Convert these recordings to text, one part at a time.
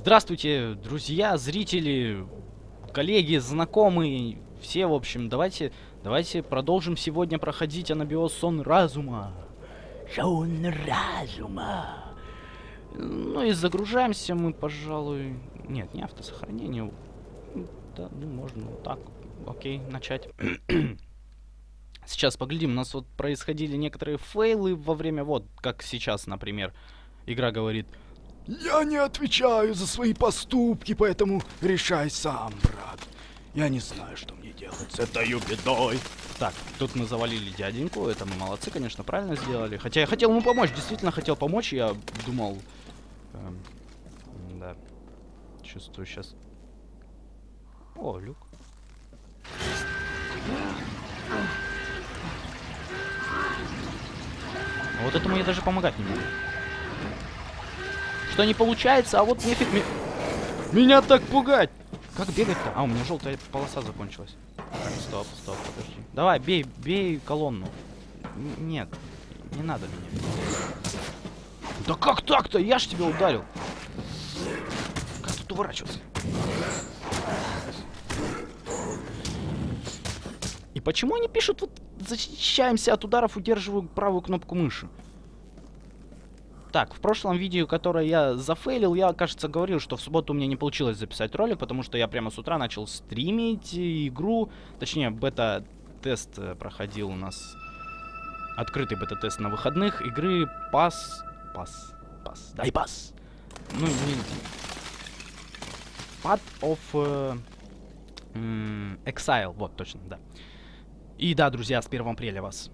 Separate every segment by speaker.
Speaker 1: Здравствуйте, друзья, зрители, коллеги, знакомые, все, в общем, давайте продолжим сегодня проходить Анабиоз Сон Разума. Сон Разума. Ну и загружаемся мы, пожалуй... Нет, не автосохранение. Да, ну можно вот так. Окей, начать. Сейчас поглядим, у нас вот происходили некоторые фейлы во время, вот, как сейчас, например, игра говорит:
Speaker 2: я не отвечаю за свои поступки, поэтому решай сам, брат. Я не знаю, что мне делать с этой бедой.
Speaker 1: Так, тут мы завалили дяденьку, это мы молодцы, конечно, правильно сделали. Хотя я хотел ему помочь, действительно хотел помочь, я думал... да, чувствую сейчас... О, люк. Вот этому я даже помогать не могу. Что не получается, а вот нефиг меня так пугать. Как бегать-то? А, у меня желтая полоса закончилась. Так, стоп, подожди. Давай, бей колонну. Нет, не надо меня. Да как так-то? Я ж тебя ударил. Как тут уворачиваться? И почему они пишут, вот, защищаемся от ударов, удерживаю правую кнопку мыши? Так, в прошлом видео, которое я зафейлил, я, кажется, говорил, что в субботу у меня не получилось записать ролик, потому что я прямо с утра начал стримить игру. Точнее, бета-тест проходил у нас. Открытый бета-тест на выходных. Игры Пас. Дай пас. Ну, не... Path of Exile. Вот, точно, да. И да, друзья, с 1 апреля вас.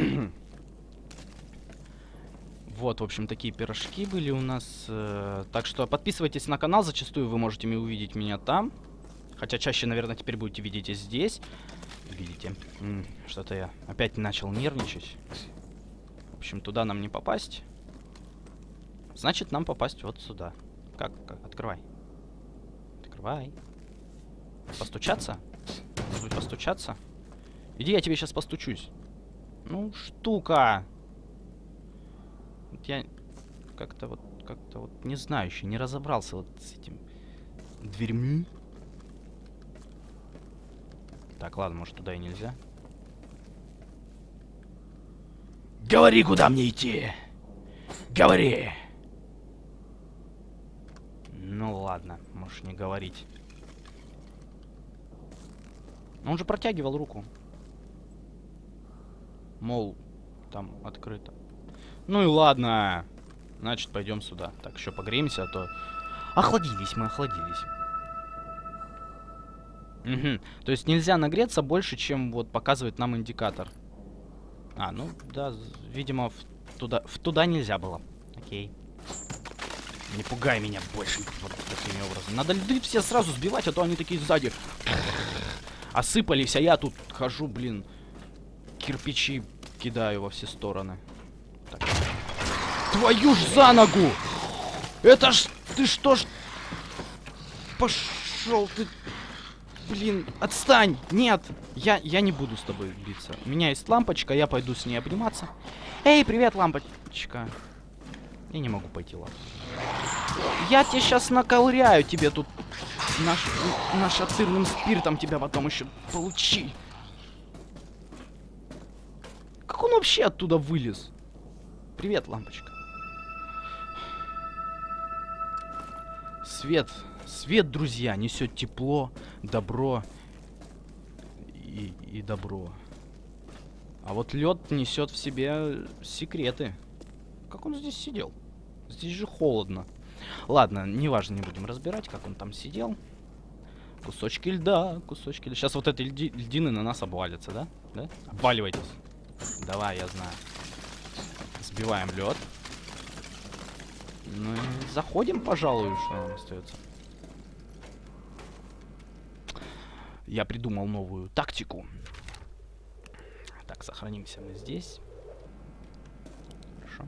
Speaker 1: Вот, в общем, такие пирожки были у нас. Так что подписывайтесь на канал, зачастую вы можете увидеть меня там. Хотя чаще, наверное, теперь будете видеть и здесь. Видите, что-то я опять начал нервничать. В общем, туда нам не попасть. Значит, нам попасть вот сюда. Как? Открывай. Открывай. Постучаться? Может быть, постучаться? Иди, я тебе сейчас постучусь. Ну, штука. Я как-то вот не знаю, еще не разобрался вот с этим дверьми. Так, ладно, может, туда и нельзя.
Speaker 2: Говори, куда мне идти. Говори.
Speaker 1: Ну ладно, можешь не говорить. Он же протягивал руку. Мол, там открыто. Ну и ладно. Значит, пойдем сюда. Так, еще погреемся, а то... Охладились мы, охладились. Угу. То есть нельзя нагреться больше, чем вот показывает нам индикатор. А, ну да, видимо, в туда нельзя было. Окей. Не пугай меня больше вот такими образом. Надо льды все сразу сбивать, а то они такие сзади осыпались, а я тут хожу, блин, кирпичи кидаю во все стороны. Так. Твою ж за ногу! Это ж... Ты что ж... Пошел ты... Блин, отстань! Нет! Я не буду с тобой биться. У меня есть лампочка, я пойду с ней обниматься. Эй, привет, лампочка. Я не могу пойти, ладно. Я тебе сейчас наковыряю, тебе тут... Нашатырным спиртом тебя потом еще получи. Как он вообще оттуда вылез? Привет, лампочка. Свет, друзья, несет тепло, добро и добро. А вот лед несет в себе секреты. Как он здесь сидел? Здесь же холодно. Ладно, неважно, не будем разбирать, как он там сидел. Кусочки льда, кусочки льда. Сейчас вот эти льдины на нас обвалятся, да? Да? Обваливайтесь. Давай, я знаю. Сбиваем лед. Ну и заходим, пожалуй, что нам остается. Я придумал новую тактику. Так, сохранимся мы здесь. Хорошо.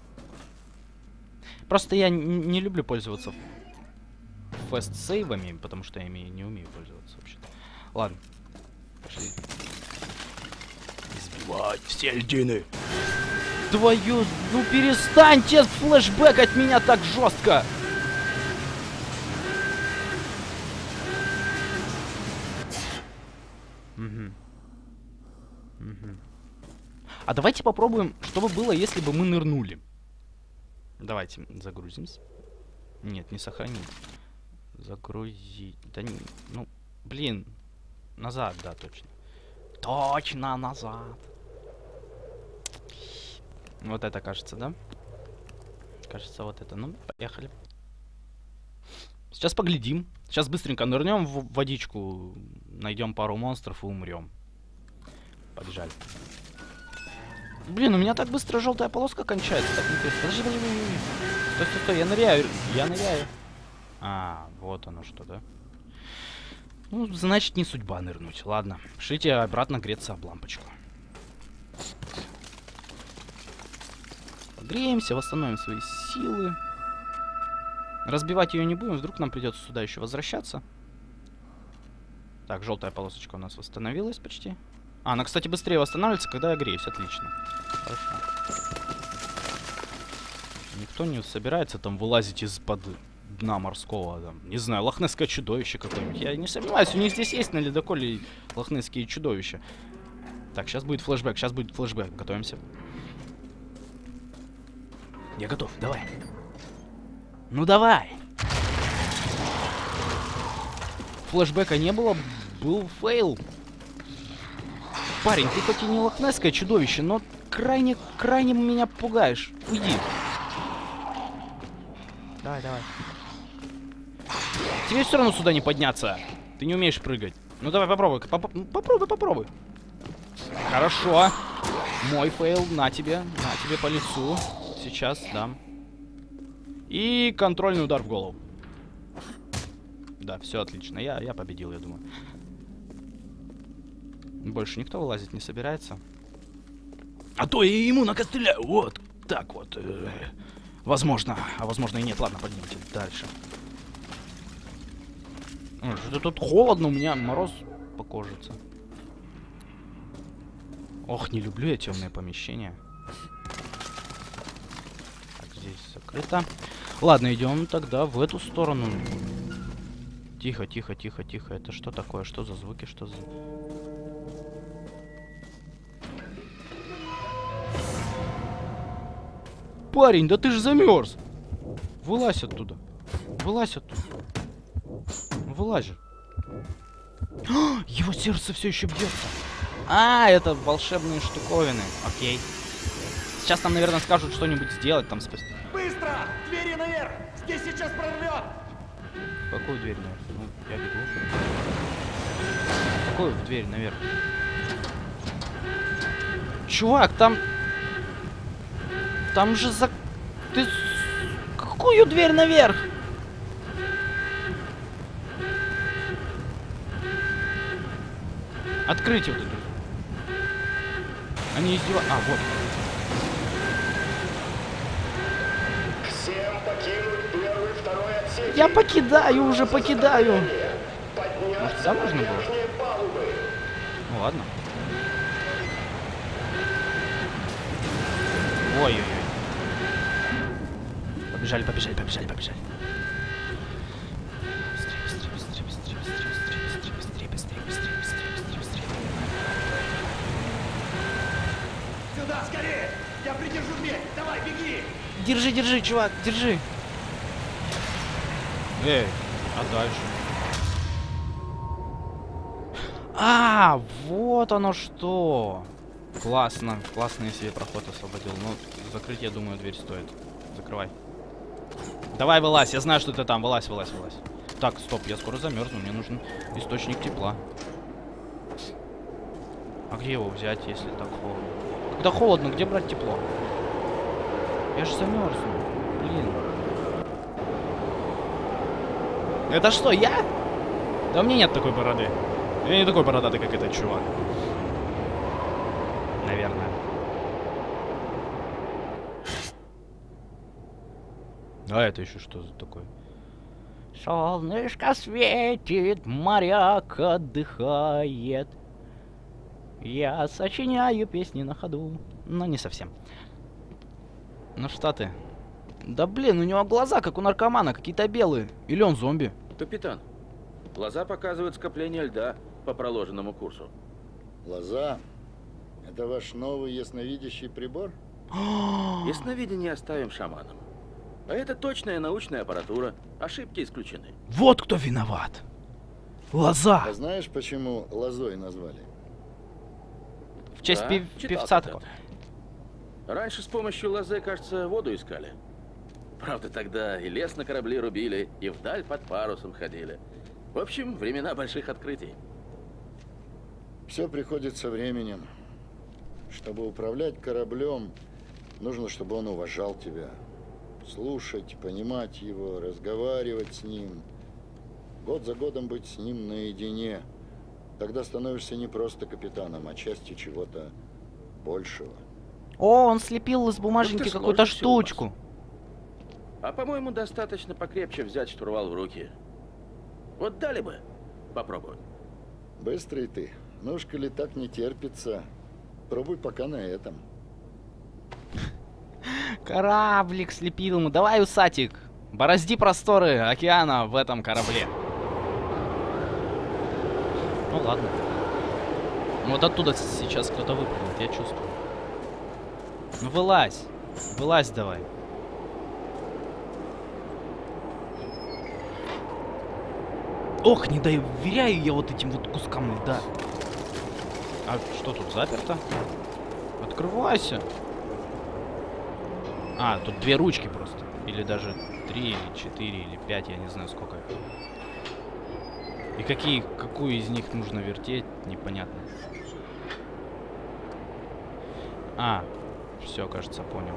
Speaker 1: Просто я не люблю пользоваться фэст-сейвами, потому что я ими не умею пользоваться вообще-то. Ладно. Пошли.
Speaker 2: Избивать все льдины.
Speaker 1: Твою... Ну перестаньте флешбэк от меня так жестко! А давайте попробуем, что бы было, если бы мы нырнули. Давайте загрузимся. Нет, не сохранить. Загрузить. Да не... Ну, блин. Назад, да, точно. Точно, назад. Вот это кажется, да? Кажется, вот это. Ну, поехали. Сейчас поглядим. Сейчас быстренько нырнем в водичку. Найдем пару монстров и умрем. Побежали. Блин, у меня так быстро желтая полоска кончается. Так интересно. Подожди, подожди, подожди. Стой, стой, стой, я ныряю. Я ныряю. А, вот оно что, да? Ну, значит, не судьба нырнуть. Ладно, шлите обратно греться об лампочку. Погреемся, восстановим свои силы. Разбивать ее не будем, вдруг нам придется сюда еще возвращаться. Так, желтая полосочка у нас восстановилась почти. А, она, кстати, быстрее восстанавливается, когда я греюсь. Отлично. Хорошо. Никто не собирается там вылазить из-под дна морского, там, не знаю, лохнесское чудовище какое-нибудь. Я не сомневаюсь, у них здесь есть на ледоколе лохнесские чудовища. Так, сейчас будет флешбэк, сейчас будет флешбэк. Готовимся. Я готов, давай. Ну давай. Флешбэка не было, был фейл. Парень, ты хоть и не лохнесское чудовище, но крайне меня пугаешь. Уйди. Давай, давай. Тебе все равно сюда не подняться. Ты не умеешь прыгать. Ну давай, попробуй. Попробуй. Хорошо. Мой фейл. На тебе по лицу. Сейчас дам. И контрольный удар в голову. Да, все отлично. Я победил, я думаю. Больше никто вылазить не собирается. А то я ему накостыляю. Вот так вот. Возможно. А возможно и нет. Ладно, поднимемте дальше. Что-то тут холодно, у меня мороз по кожице. Ох, не люблю я темные помещения. Так, здесь закрыто. Ладно, идем тогда в эту сторону. Тихо, тихо, тихо, тихо. Это что такое? Что за звуки? Что за... Парень, да ты же замерз. Вылазь оттуда. Вылазь оттуда. Вылазь же. Его сердце все еще бьется. А, это волшебные штуковины. Окей. Сейчас нам, наверное, скажут что-нибудь сделать там спасти.
Speaker 3: Быстро! Двери наверх! Здесь сейчас прорвет!
Speaker 1: Какую дверь наверх? Ну, я бегу. Какую дверь наверх? Чувак, там... Там же за... Ты... Какую дверь наверх? Откройте вот эту. Они издеваются. А, вот.
Speaker 3: Всем покинуть первый, второй отсек.
Speaker 1: Я покидаю, уже покидаю. Может, сюда можно было? Ну ладно. Ой-ой-ой. Побежали, побежали, побежали, побежали. Быстрее, быстрее, быстрее, быстрее, быстрее, быстрее, быстрее, быстрее, быстрее, быстрее, быстрее.
Speaker 3: Сюда, скорее! Я придержу дверь! Давай, беги!
Speaker 1: Держи, держи, чувак, держи. Эй, а дальше? А, вот оно что. Классно, классно я себе проход освободил. Ну, закрыть, я думаю, дверь стоит. Закрывай. Давай, вылазь, я знаю, что ты там. Вылазь, вылазь, вылазь. Так, стоп, я скоро замерзну, мне нужен источник тепла. А где его взять, если так холодно? Когда холодно, где брать тепло? Я же замерзну. Блин. Это что, я? Да у меня нет такой бороды. Я не такой бородатый, как этот чувак. Наверное. А это еще что за такое? Солнышко светит, моряк отдыхает. Я сочиняю песни на ходу. Но не совсем. Ну что ты? Да блин, у него глаза как у наркомана, какие-то белые. Или он зомби?
Speaker 4: Капитан, глаза показывают скопление льда по проложенному курсу.
Speaker 5: Глаза?
Speaker 4: Это ваш новый ясновидящий прибор?
Speaker 5: Ясновидение оставим шаманам. А это точная научная аппаратура. Ошибки исключены.
Speaker 2: Вот кто виноват. Лоза.
Speaker 4: А знаешь, почему лозой назвали?
Speaker 1: В честь
Speaker 5: Да, читал
Speaker 1: певца
Speaker 5: когда-то.
Speaker 1: такого.
Speaker 5: Раньше с помощью лозы, кажется, воду искали. Правда, тогда и лес на корабли рубили, и вдаль под парусом ходили. В общем, времена больших открытий.
Speaker 4: Все приходит со временем. Чтобы управлять кораблем, нужно, чтобы он уважал тебя. Слушать, понимать его, разговаривать с ним. Год за годом быть с ним наедине. Тогда становишься не просто капитаном, а частью чего-то большего.
Speaker 1: О, он слепил из бумажники
Speaker 5: Ну, ты
Speaker 1: какую-то
Speaker 5: сложный всё у вас.
Speaker 1: штучку.
Speaker 5: А по-моему, достаточно покрепче взять штурвал в руки. Вот дали бы попробовать.
Speaker 4: Быстрый ты. Ну уж, коли так не терпится, пробуй пока на этом.
Speaker 1: Кораблик слепил ему. Давай, усатик, борозди просторы океана в этом корабле. Ну ладно. Вот оттуда сейчас кто-то выпрыгнет, я чувствую. Ну вылазь. Вылазь давай. Ох, не доверяю я вот этим вот кускам льда. А что тут заперто? Открывайся. А, тут две ручки просто. Или даже 3, или 4, или 5, я не знаю сколько. И какую из них нужно вертеть, непонятно. А, все, кажется, понял.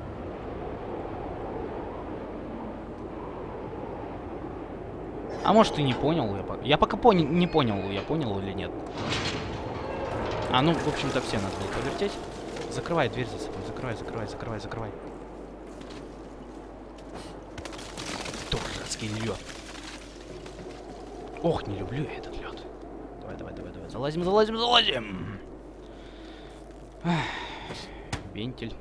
Speaker 1: А может и не понял. Я пока не понял, я понял или нет. А, ну, в общем-то, все надо было повертеть. Закрывай дверь за собой. Закрывай. Дурацкий лед. Ох, не люблю я этот лед. Давай. Залазим. Ах, вентиль.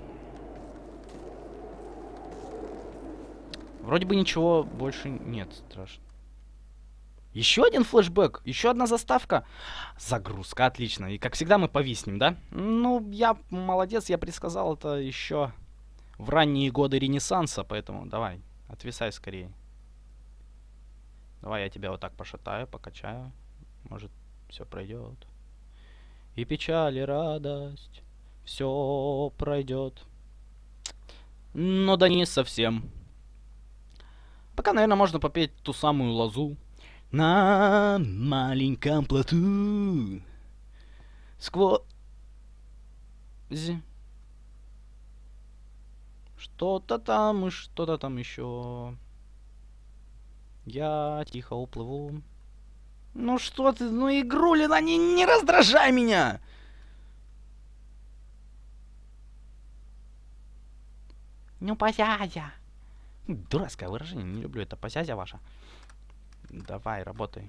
Speaker 1: Вроде бы ничего больше нет страшно. Еще один флешбэк, еще одна заставка. Загрузка, отлично. И как всегда мы повиснем, да? Ну, я молодец, я предсказал это еще в ранние годы Ренессанса, поэтому давай, отвисай скорее. Давай я тебя вот так пошатаю, покачаю. Может, все пройдет. И печаль, и радость, все пройдет. Но да не совсем. Пока, наверное, можно попеть ту самую лозу. На маленьком плоту сквозь что-то там и что-то там еще. Я тихо уплыву. Ну что ты, ну игрулина, не раздражай меня! Ну позязя. Дурацкое выражение, не люблю это позязя ваша. Давай, работай.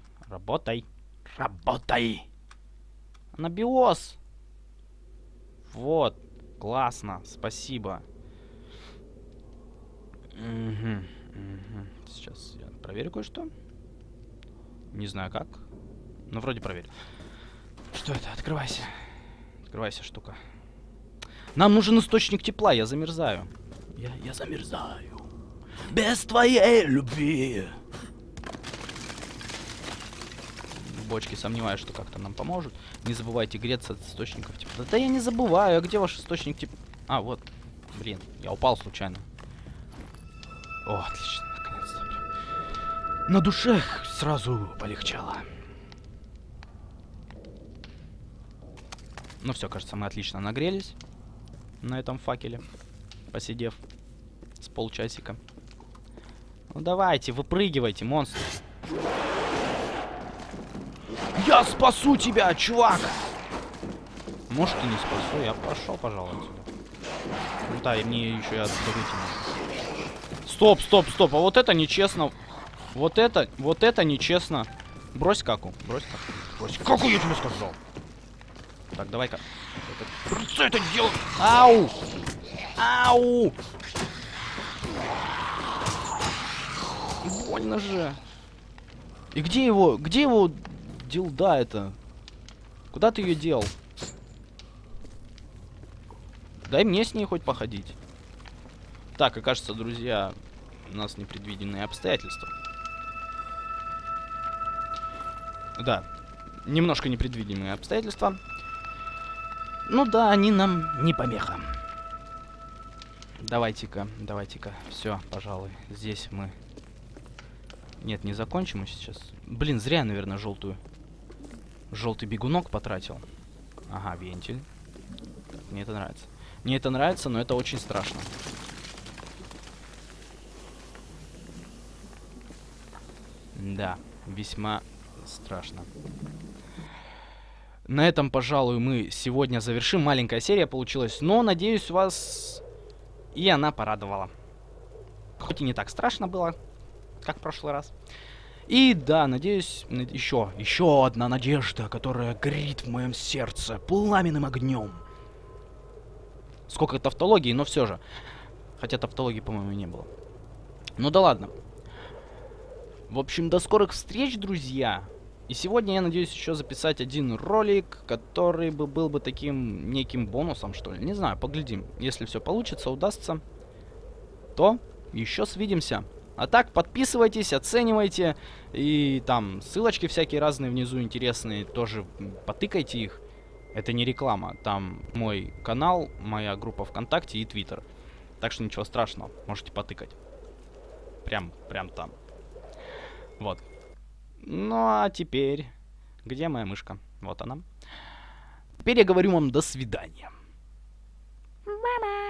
Speaker 1: Анабиоз! Вот, классно, спасибо. Сейчас я проверю кое-что. Не знаю как, но вроде проверил. Что это? Открывайся. Открывайся, штука. Нам нужен источник тепла, я замерзаю. Я замерзаю. Без твоей любви. Бочки, сомневаюсь, что как-то нам поможет. Не забывайте греться от источников тепла. Да я не забываю, а где ваш источник тепла? А, вот. Блин, я упал случайно. О, отлично, наконец-то. На душе сразу полегчало. Ну все, кажется, мы отлично нагрелись на этом факеле, посидев с полчасика. Ну давайте, выпрыгивайте, монстры. Я спасу тебя, чувак! Может и не спасу, я пошел, пожалуй, отсюда. Ну да, и мне еще и отсюда выйти. Стоп, а вот это нечестно. Вот это нечестно. Брось каку, брось. Каку я тебе сказал? Так, давай-ка. Что это делать? Ау! Больно же. И где его дилда это? Куда ты ее дел? Дай мне с ней хоть походить. Так, и кажется, друзья, у нас непредвиденные обстоятельства. Да, немножко непредвиденные обстоятельства. Ну да, они нам не помеха. Давайте-ка, все, пожалуй, здесь мы... Нет, не закончим мы сейчас. Блин, зря я, наверное, желтый бегунок потратил. Ага, вентиль. Так, мне это нравится. Мне это нравится, но это очень страшно. Да, весьма страшно. На этом, пожалуй, мы сегодня завершим. Маленькая серия получилась, но, надеюсь, вас и она порадовала. Хоть и не так страшно было, как в прошлый раз. И да, надеюсь, еще одна надежда, которая горит в моем сердце пламенным огнем. Сколько тавтологии, но все же. Хотя тавтологии, по-моему, и не было. Ну да ладно. В общем, до скорых встреч, друзья. И сегодня я надеюсь еще записать один ролик, который был бы таким неким бонусом, что ли. Не знаю, поглядим. Если все получится, удастся, то еще свидимся. А так, подписывайтесь, оценивайте. И там ссылочки всякие разные внизу интересные. Тоже потыкайте их. Это не реклама. Там мой канал, моя группа ВКонтакте и Твиттер. Так что ничего страшного. Можете потыкать. Прям там. Вот. Ну а теперь... Где моя мышка? Вот она. Теперь я говорю вам до свидания. Мама.